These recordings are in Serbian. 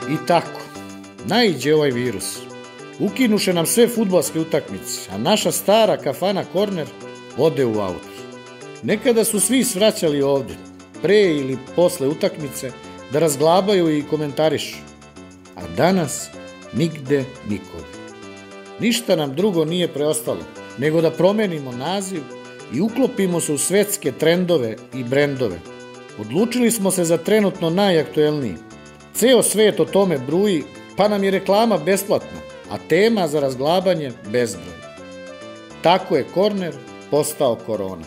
I tako, naiđe ovaj virus. Ukinuše nam sve fudbalske utakmice, a naša stara kafana Korner ode u auto. Nekada su svi svraćali ovde, pre ili posle utakmice, da razglabaju i komentarišu. A danas nigde nikog. Ništa nam drugo nije preostalo, nego da promenimo naziv i uklopimo se u svetske trendove i brendove. Odlučili smo se za trenutno najaktuelniji. Ceo svet o tome bruji, pa nam je reklama besplatna, a tema za razglabanje bezbroj. Tako je Korner postao korona.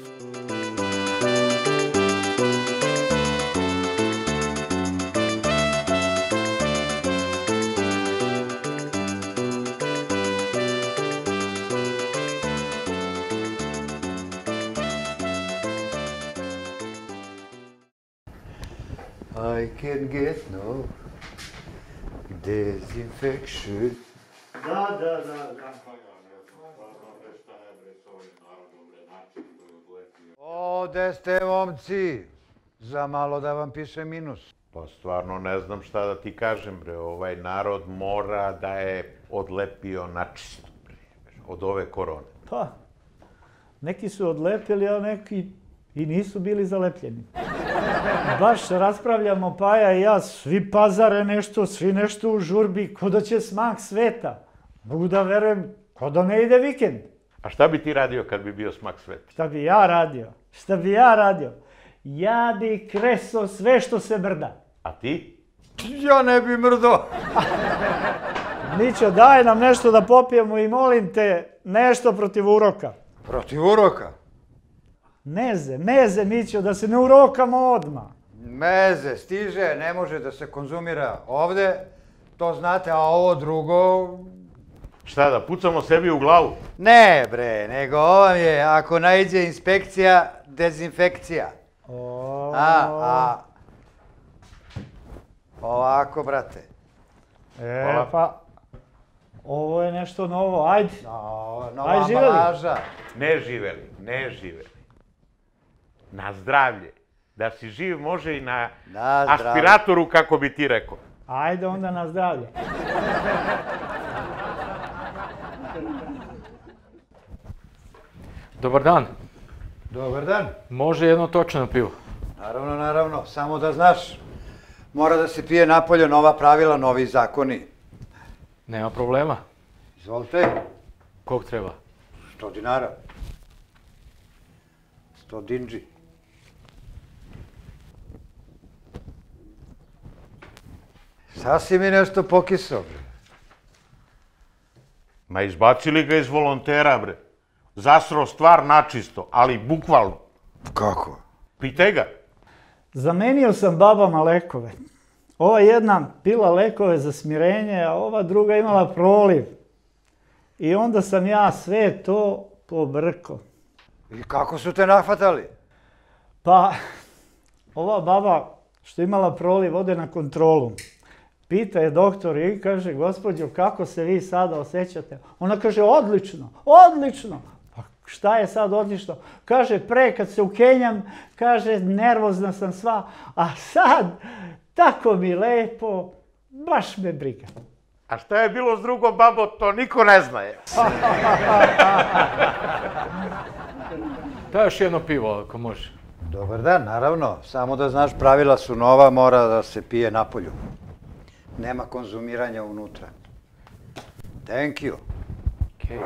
I can get no disinfection. Da. Ovde ste, momci, za malo da vam piše minus. Pa stvarno ne znam šta da ti kažem, bre. Ovaj narod mora da je odlepio načisto, bre, od ove korone. Pa, neki su odlepili, a neki i nisu bili zalepljeni. Baš raspravljamo, Paja i ja, svi pazare nešto, svi nešto u žurbi, ko da će smak sveta. Mogu da verujem, ko da ne ide vikend. A šta bi ti radio kad bi bio smak sveta? Šta bi ja radio? Ja bi kreso sve što se mrda. A ti? Ja ne bi mrdo. Mićo, daj nam nešto da popijemo i molim te, nešto protiv uroka. Protiv uroka? Meze, Mićo, da se ne urokamo odmah. Meze, stiže, ne može da se konzumira ovde, to znate, a ovo drugo... Šta, da pucamo sebi u glavu? Ne, bre, nego ovo je, ako naiđe inspekcija, dezinfekcija. Ovako, brate. Hvala. Pa, ovo je nešto novo, ajde. Nova Aj, živeli. ambalaža. Ne živeli. Na zdravlje. Da si živ može i na aspiratoru, kako bi ti rekao. Ajde onda na zdravlje. Dobar dan. Dobar dan. Može jedno točeno pivo? Naravno, samo da znaš, mora da se pije napolje, nova pravila, novi zakoni. Nema problema. Izvolite. Kog treba? 100 dinara. 100 dinđi. Sasvim mi nešto pokisao, bre. Ma izbacili ga iz volontera, bre. Zasro stvar načisto, ali bukvalno. Kako? Pitaj ga. Zamenio sam babama lekove. Ova jedna pila lekove za smirenje, a ova druga imala proliv. I onda sam ja sve to pobrko. I kako su te nahvatali? Pa, ova baba što imala proliv ode na kontrolu. Pita je doktor i kaže, gospođo, kako se vi sada osjećate? Ona kaže, odlično. Pa šta je sad odlično? Kaže, pre kad se ukenjam, kaže, nervozna sam sva, a sad, tako mi lepo, baš me briga. A šta je bilo s drugom babo, to niko ne zna. Da još jedno pivo, ako može. Dobar dan, naravno. Samo da znaš, pravila su nova, mora da se pije napolju. Nema konzumiranja unutra. Thank you. Okej.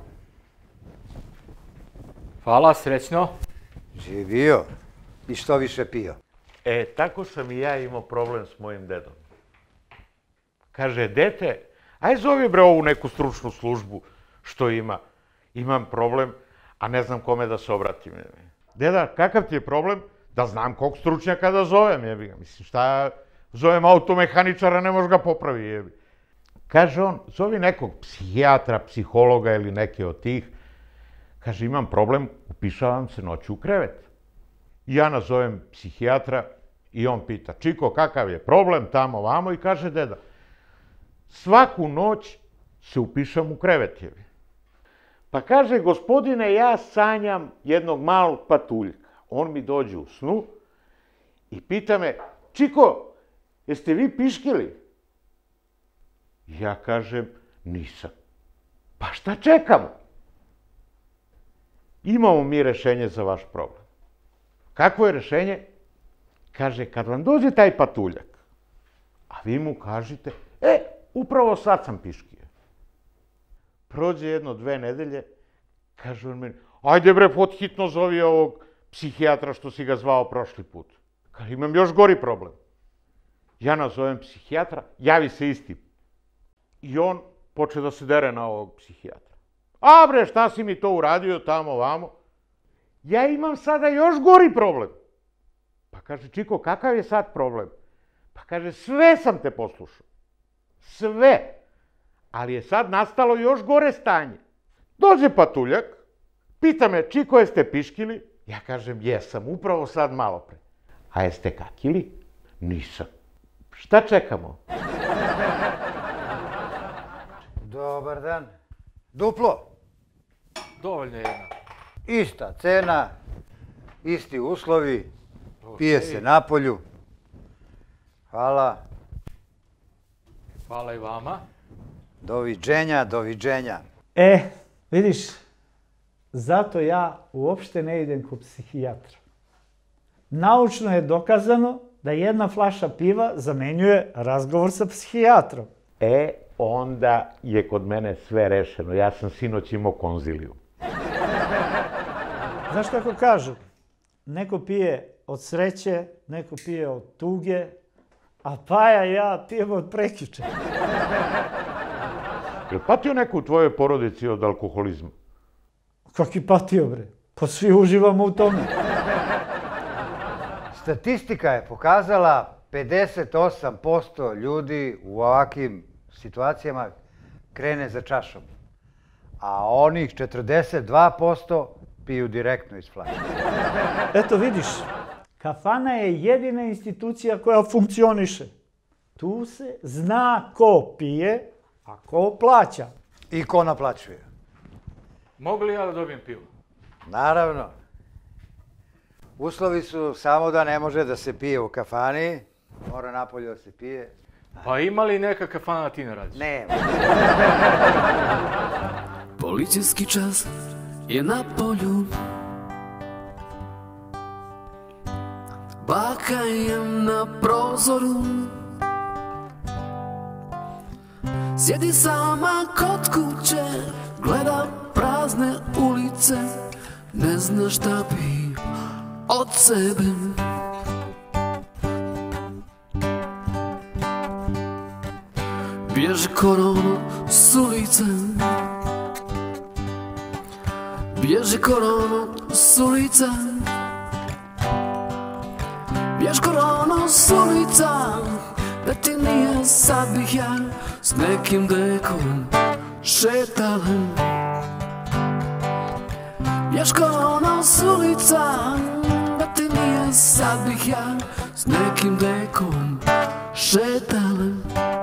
Hvala, srećno. Živio. I što više pio? Tako sam i ja imao problem s mojim dedom. Kaže, dete, aj zovi bre ovu neku stručnu službu što ima. Imam problem, a ne znam kome da se obratim. Deda, kakav ti je problem? Da znam kog stručnjaka da zovem, jebi ga. Mislim, šta, zovem automehaničara, ne može ga popravi, jebi. Kaže on, zovi nekog psihijatra, psihologa ili neke od tih. Kaže, imam problem, upišavam se noću u krevet. I ja nazovem psihijatra i on pita, Čiko, kakav je problem tamo, vamo? I kaže, deda, svaku noć se upišam u krevet, jebi. Pa kaže, gospodine, ja sanjam jednog malog patuljka. On mi dođe u snu i pita me, Čiko, jeste vi piškili? Ja kažem, nisam. Pa šta čekamo? Imamo mi rešenje za vaš problem. Kakvo je rešenje? Kaže, kad vam dođe taj patuljak, a vi mu kažete, upravo sad sam piškio. Prođe 1-2 nedelje, kaže on meni, ajde bre, podhitno zovi ovog psihijatra što si ga zvao prošli put. Kaže, imam još gori problem. Ja nazovem psihijatra, javi se isti. I on poče da se dere na ovog psihijatra. A bre, šta si mi to uradio tamo, vamo? Ja imam sada još gori problem. Pa kaže, Čiko, kakav je sad problem? Pa kaže, sve sam te poslušao. Sve. Ali je sad nastalo još gore stanje. Dođe patuljak, pita me, Čiko, jeste piškili? Ja kažem, jesam, upravo sad malo pre. A jeste kakili? Nisam. Šta čekamo? Dobar dan. Duplo. Dovoljno je jedna. Ista cena, isti uslovi, pije se napolju. Hvala. Hvala i vama. Doviđenja, doviđenja. Vidiš, zato ja uopšte ne idem kod psihijatra. Naučno je dokazano da jedna flaša piva zamenjuje razgovor sa psihijatrom. Onda je kod mene sve rešeno. Ja sam sinoć imao konziliju. Znaš kako kažu? Neko pije od sreće, neko pije od tuge, a Paja i ja pijemo od prekjuče. Jel patio neko u tvojoj porodici od alkoholizma? Kaki patio, bre? Pa svi uživamo u tome. Statistika je pokazala 58% ljudi u ovakvim situacijama krene za čašom, a onih 42% piju direktno iz flaše. Eto vidiš, kafana je jedina institucija koja funkcioniše. Tu se zna ko pije, a ko plaća. I ko naplaćuje. Mogu li ja da dobijem pivo? Naravno. Uslovi su samo da ne može da se pije u kafani, mora napolje da se pije. Pa ima li neka kafana da ti ne radiš? Nema. Policijski čas je na polju. Baka je na prozoru. Sjedi sama kod kuće, gleda prazne ulice, ne zna šta bi od sebe. Bježi koronu s ulice, bježi koronu s ulice, bježi koronu s ulica, da ti nije sad bih ja s nekim dekom šetala. Bježi koronu s ulica, da ti nije sad bih ja s nekim dekom šetala.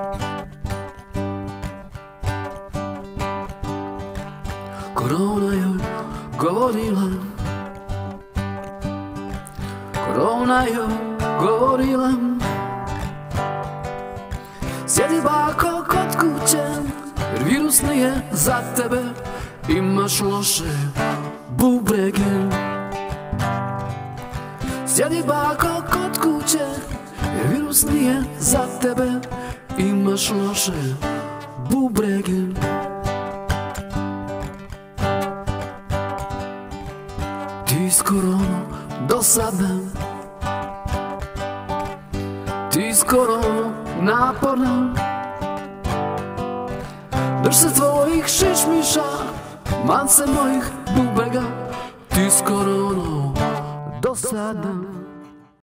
Korona joj govorila, korona joj govorila, sjedi bako kod kuće, jer virus nije za tebe, imaš loše bubrege. Sjedi bako kod kuće, jer virus nije za tebe, imaš loše bubrege. Ti s koronom dosadna, ti s koronom naporna, drž se tvojih šišmiša, man se mojih bubrega. Ti s koronom dosadna.